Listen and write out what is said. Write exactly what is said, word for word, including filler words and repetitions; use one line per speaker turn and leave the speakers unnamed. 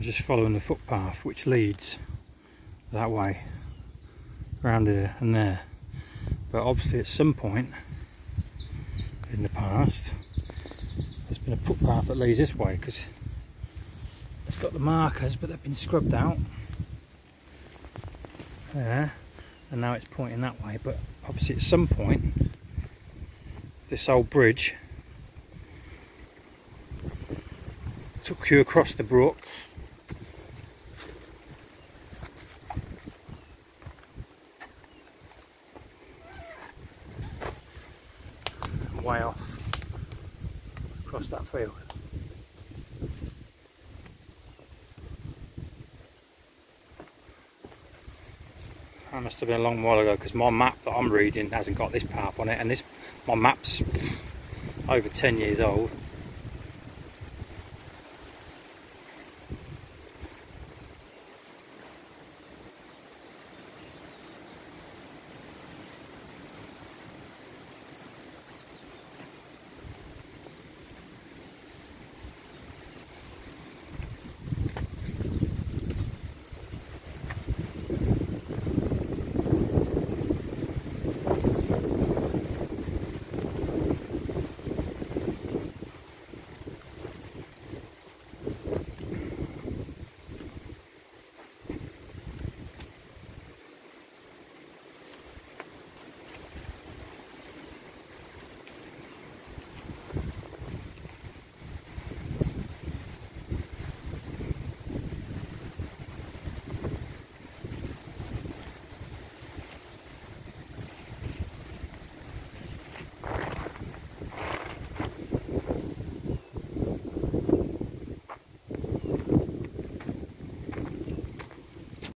I'm just following the footpath which leads that way, around here and there. But obviously at some point in the past there's been a footpath that leads this way, because it's got the markers but they've been scrubbed out there, and now it's pointing that way. But obviously at some point this old bridge took you across the brook way off across that field. That must have been a long while ago, because my map that I'm reading hasn't got this path on it, and this my map's over ten years old.